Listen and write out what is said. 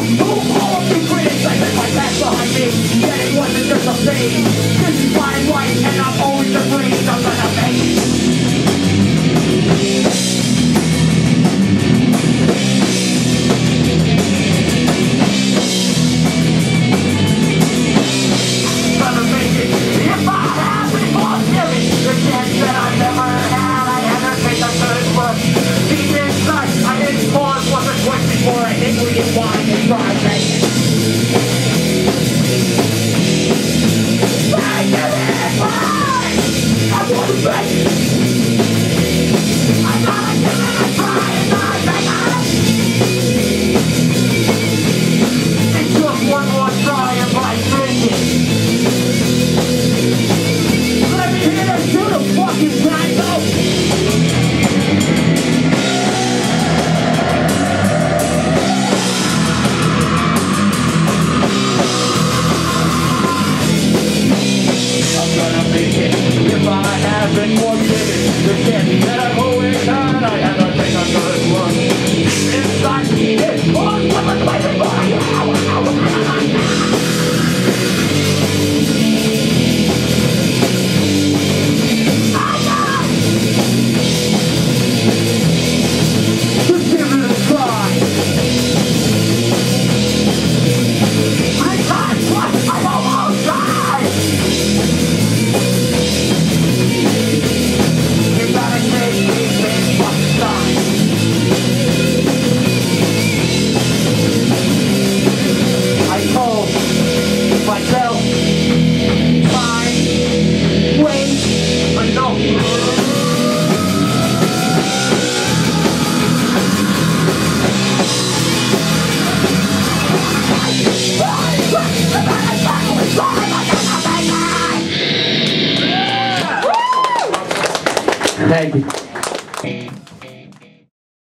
all of you critics, I set my back behind me. Yet it wasn't just a phase. This is my life, and I'm always afraid I'm gonna make. Gonna make it. If I have it for giving, the chance that I never had, I had to take a third look. Deep inside, I didn't pause, wasn't quick before I hit rewind and try making. Make it in mine! I wanna make it! I gotta give it a try and I make it! It took one more try and my thinking. Let me hear the shoot a fucking tango! I'm gonna make it. If I haven't forgiven the chance that I've always had, I have to take a good look. Inside me, it's all someone's waiting for you. Just give it a try. I can't trust, I'm almost died. You gotta take these things from the side. I told myself, fine, wait, but no. Thank you.